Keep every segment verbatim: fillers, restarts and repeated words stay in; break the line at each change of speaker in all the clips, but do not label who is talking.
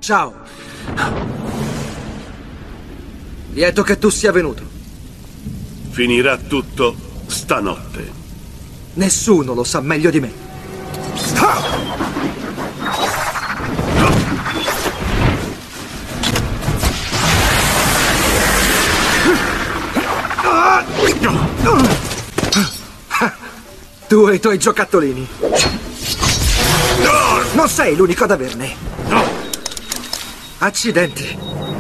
Ciao. Lieto che tu sia venuto.
Finirà tutto stanotte.
Nessuno lo sa meglio di me. Tu e i tuoi giocattolini. Non sei l'unico ad averne. Accidenti.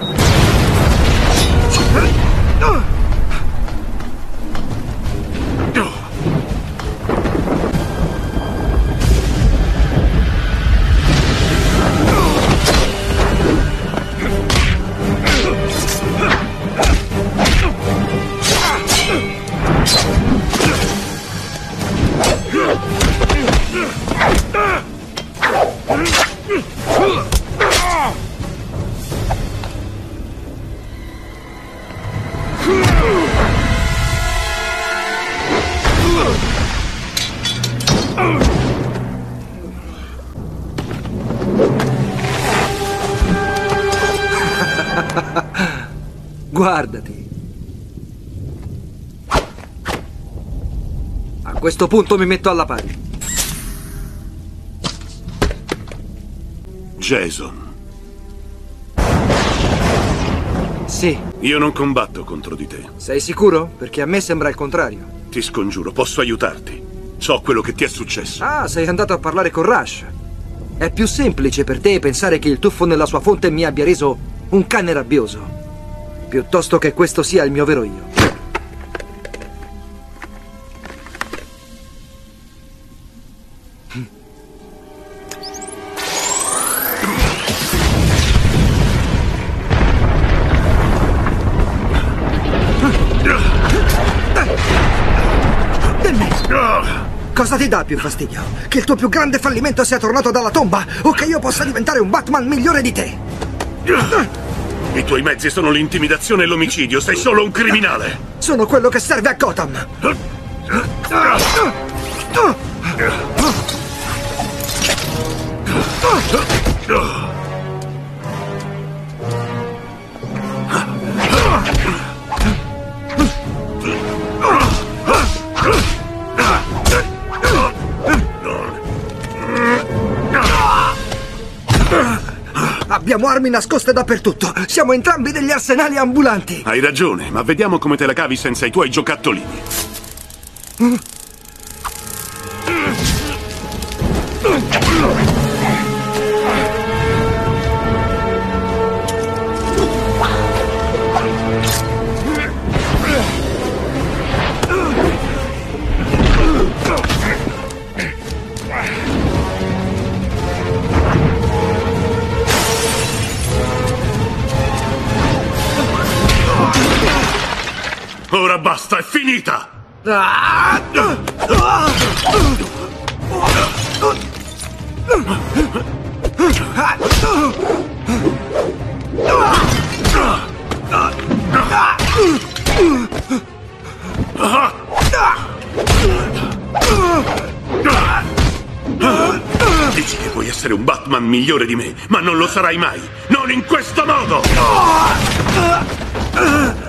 Guardati. A questo punto mi metto alla pari.
Jason.
Sì.
Io non combatto contro di te.
Sei sicuro? Perché a me sembra il contrario.
Ti scongiuro, posso aiutarti. So quello che ti è successo.
Ah, sei andato a parlare con Rush. È più semplice per te pensare che il tuffo nella sua fonte mi abbia reso un cane rabbioso, piuttosto che questo sia il mio vero io. Cosa ti dà più fastidio? Che il tuo più grande fallimento sia tornato dalla tomba o che io possa diventare un Batman migliore di te?
I tuoi mezzi sono l'intimidazione e l'omicidio. Sei solo un criminale.
Sono quello che serve a Gotham. Abbiamo armi nascoste dappertutto. Siamo entrambi degli arsenali ambulanti.
Hai ragione, ma vediamo come te la cavi senza i tuoi giocattolini. Ora basta, è finita! Dici che puoi essere un Batman migliore di me, ma non lo sarai mai! Non in questo modo!